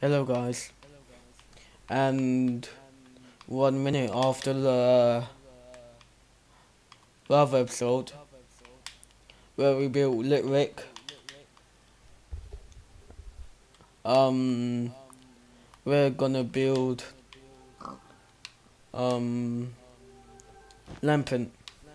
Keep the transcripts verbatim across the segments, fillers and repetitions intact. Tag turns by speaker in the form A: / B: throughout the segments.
A: Hello guys, and one minute after the last episode where we built Litwick, um, we're gonna build um lampent.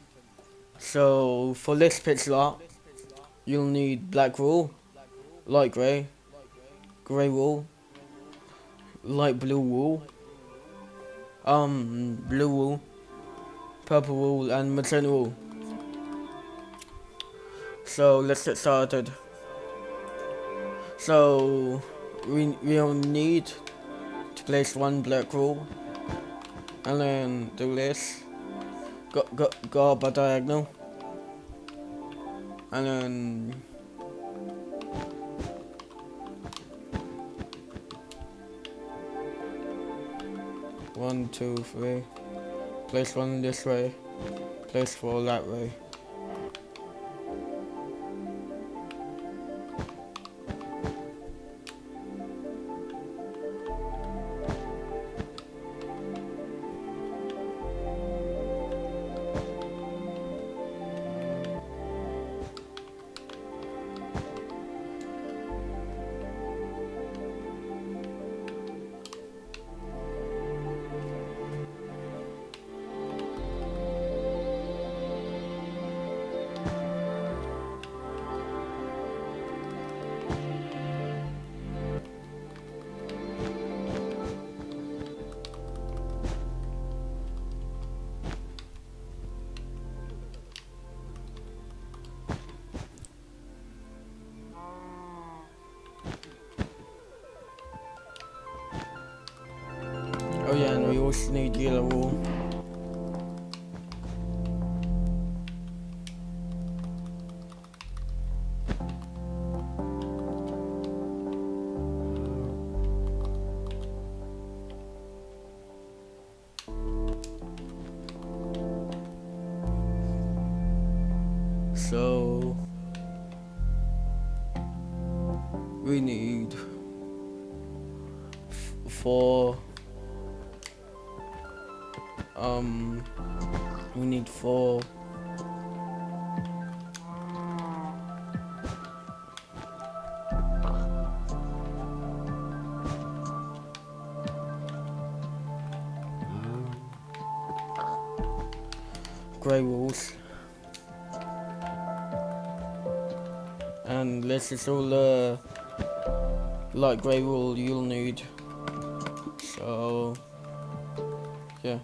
A: So for this pixel art, you'll need black wool, light grey, grey wool, light blue wool, um blue wool, purple wool, and magenta wool. So let's get started. So we we'll need to place one black wool, and then do this. Go go go up a diagonal, and then one, two, three. Place one this way. Place four that way. Oh yeah, and we also need yellow wool. So we need f four. Um, we need four. Grey wools. And this is all the light grey wool you'll need. So, yeah.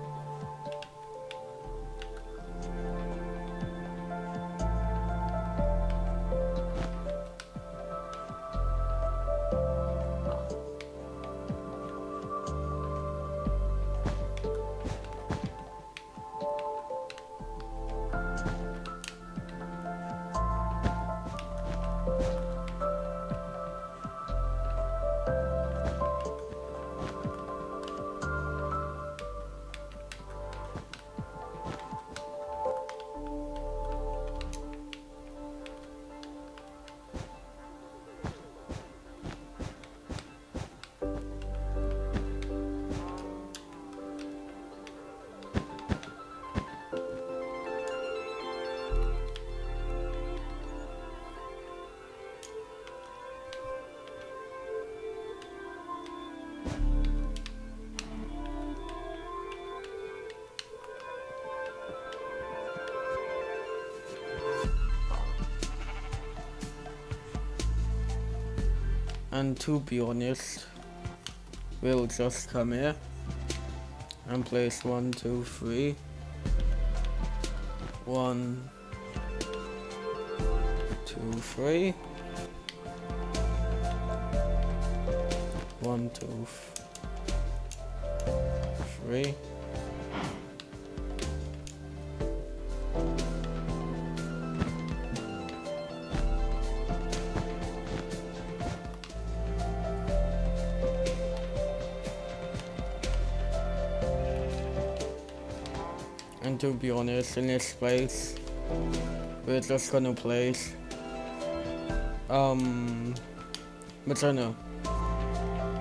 A: And to be honest, we'll just come here and place one, two, three. One, two, three. One, two, three. And to be honest, in this place, we're just gonna place um Maternal.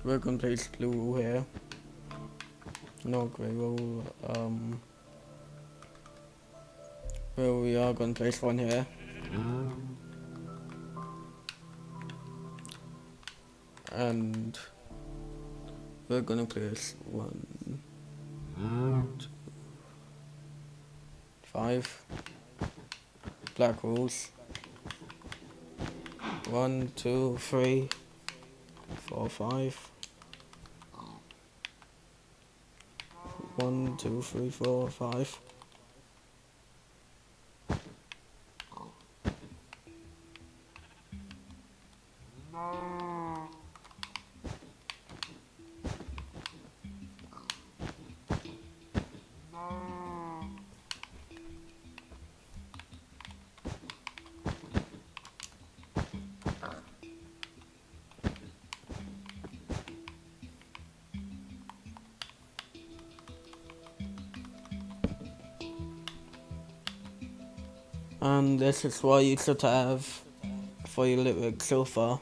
A: we're gonna place blue wool here. No grey wool. Um, well, we are gonna place one here. And we're gonna place one, two, five black wools. One, two, three, four, five. One, two, three, four, five. And this is what you should have for your lyrics so far.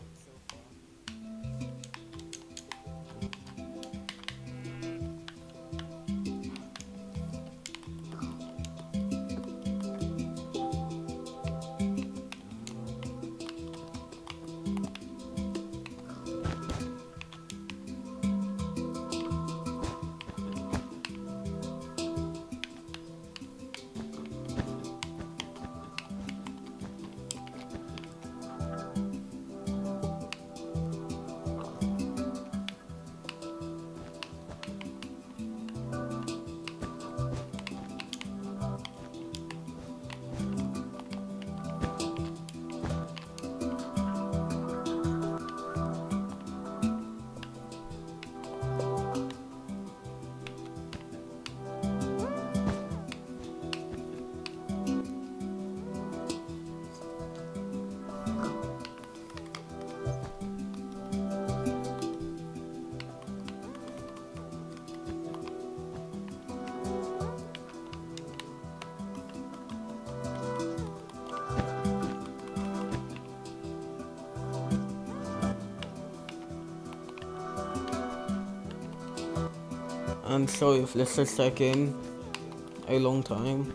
A: And sorry if this is taking a long time.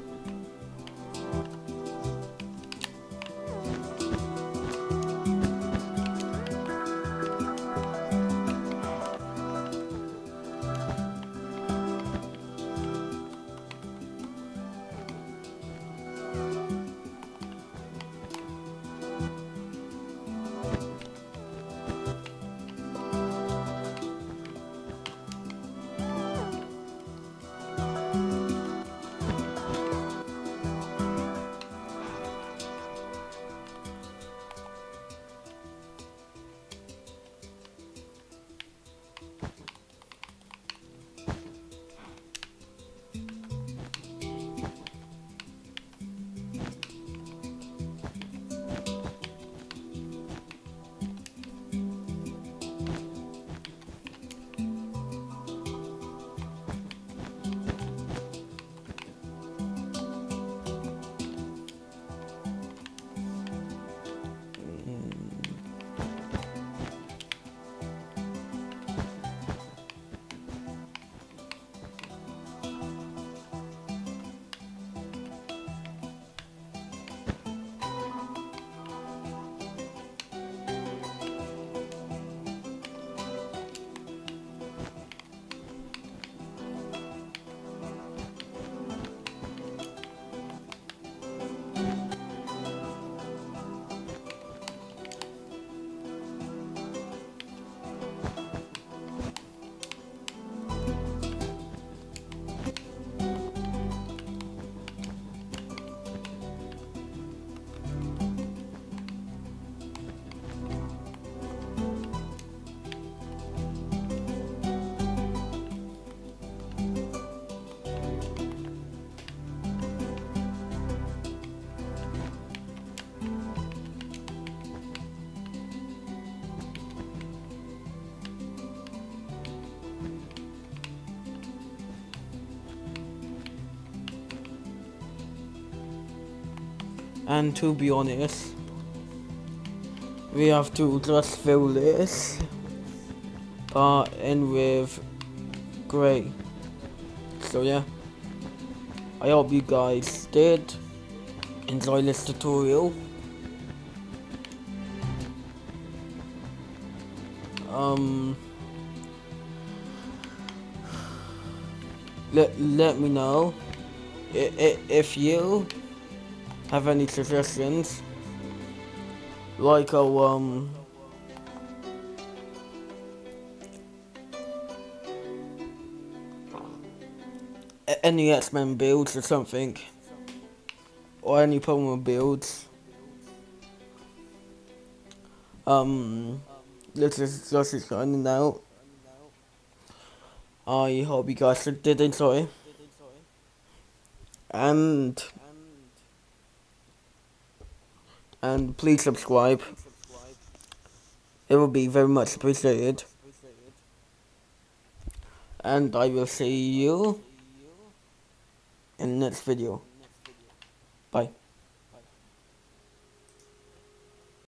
A: And to be honest, we have to just fill this uh, in with grey. So yeah, I hope you guys did enjoy this tutorial. Um, let, let me know if, if you have any suggestions, like a, um, any X-Men builds or something, or any Pokemon builds. Um, this is just signing out. I hope you guys did enjoy, and and please subscribe. It will be very much appreciated. And I will see you in the next video. Bye.